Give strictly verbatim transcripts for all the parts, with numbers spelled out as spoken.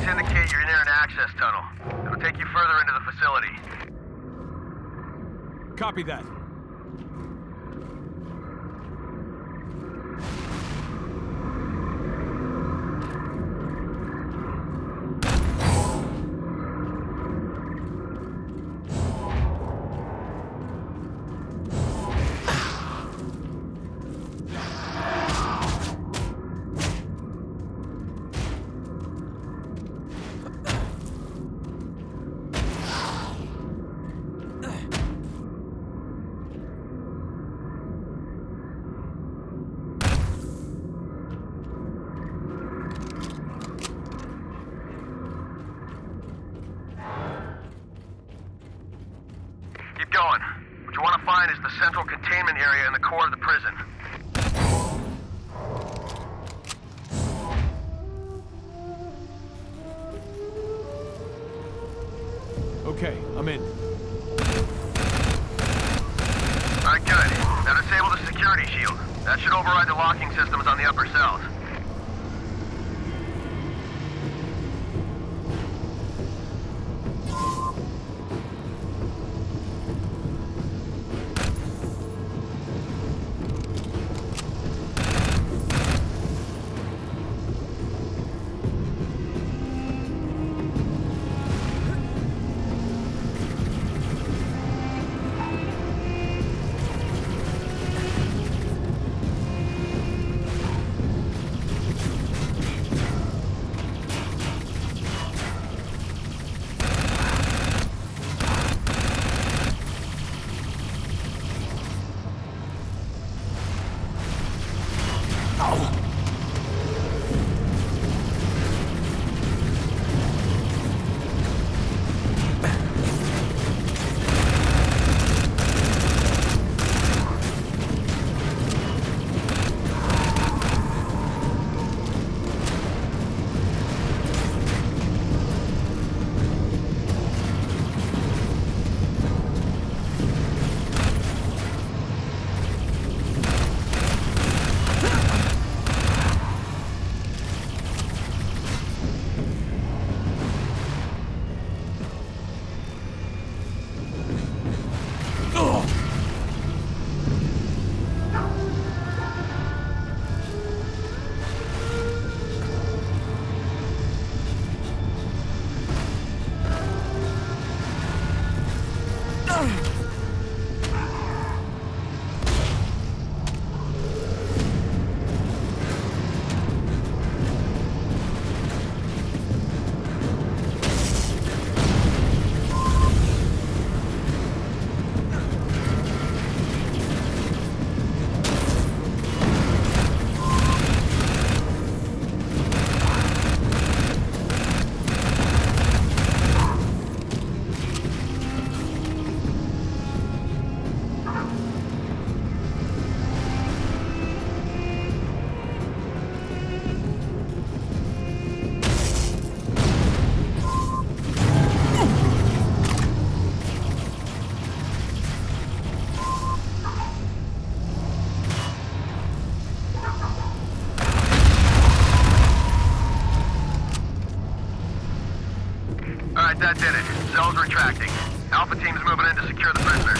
Coordinates indicate you're near an access tunnel. It'll take you further into the facility. Copy that. Going. What you want to find is the central containment area in the core of the prison. Okay, I'm in. Alright, good. Now disable the security shield. That should override the locking systems on the upper cells. Alright, that did it. Cell's retracting. Alpha team's moving in to secure the prisoners.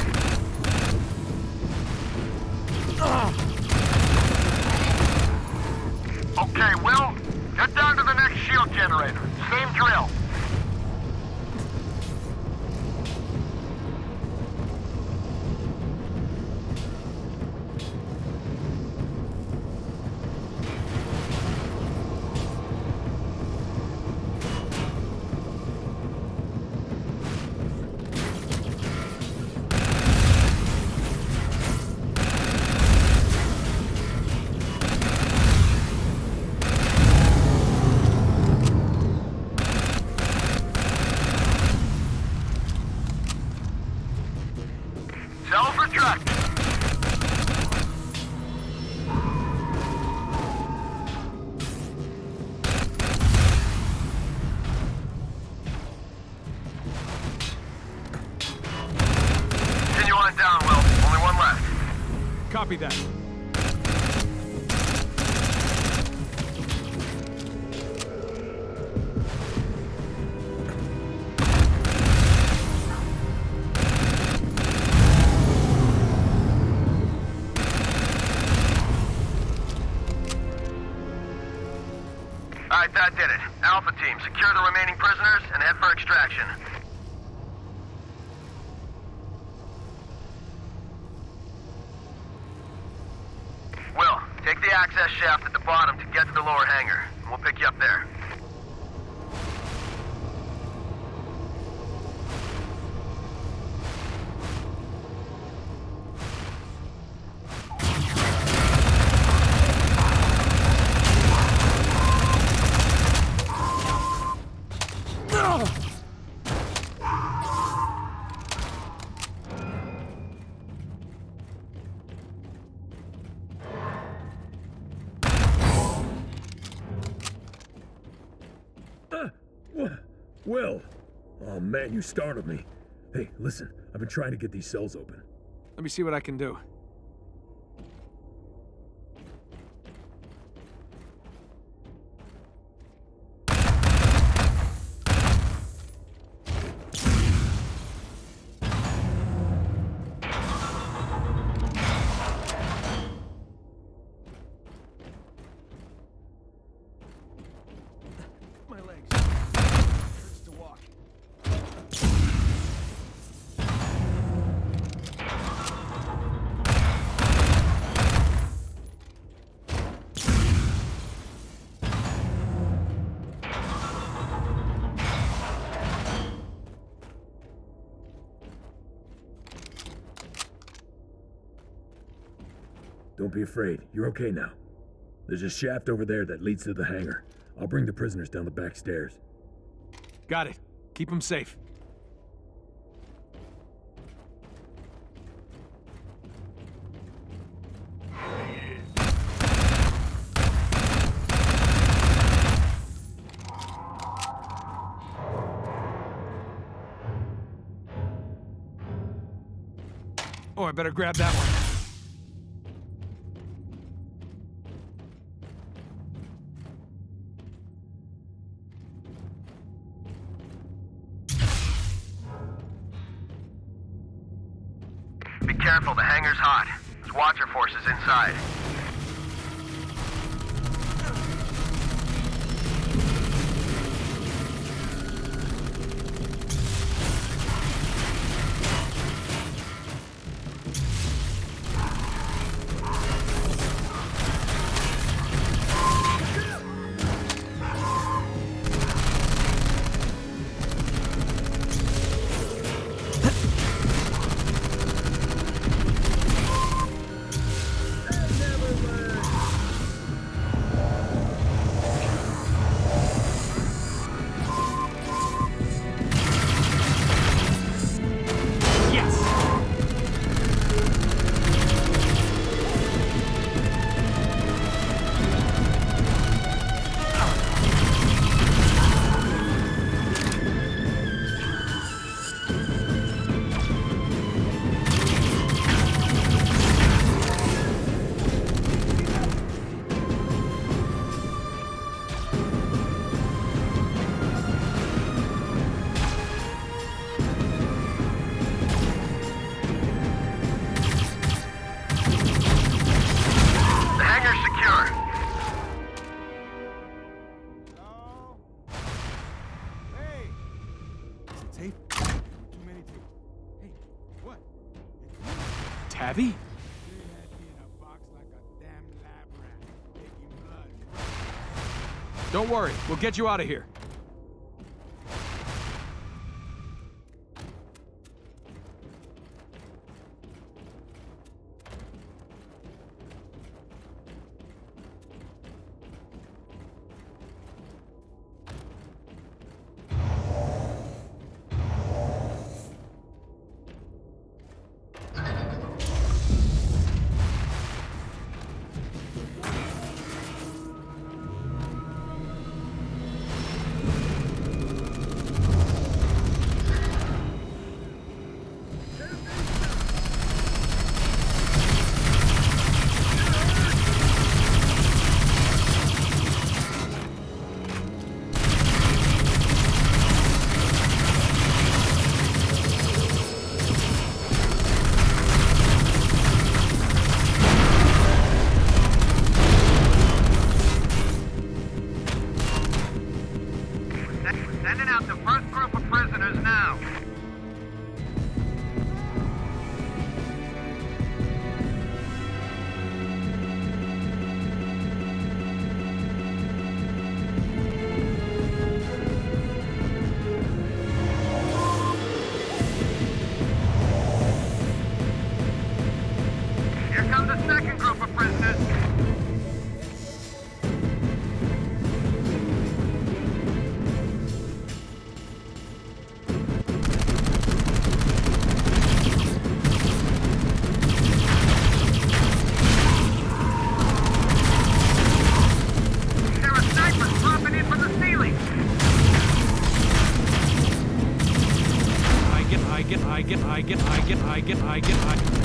Okay, Will, get down to the next shield generator. Same drill. Cell's retracting. Continue on down, Will. Only one left. Copy that. Alright, that did it. Alpha team, secure the remaining prisoners and head for extraction. Will, take the access shaft at the bottom to get to the lower hangar. And we'll pick you up there. Will! Oh man, you startled me. Hey, listen, I've been trying to get these cells open. Let me see what I can do. My legs. Hurts to walk. Don't be afraid, you're okay now. There's a shaft over there that leads to the hangar. I'll bring the prisoners down the back stairs. Got it. Keep them safe. Oh, I better grab that one. Be careful, the hangar's hot. There's Watcher forces inside. Tavi? Don't worry, we'll get you out of here. Sending out the first group of prisoners now. Here comes the second group of prisoners. There are snipers dropping in from the ceiling. I get, I get, I get, I get, I get, I get, I get, I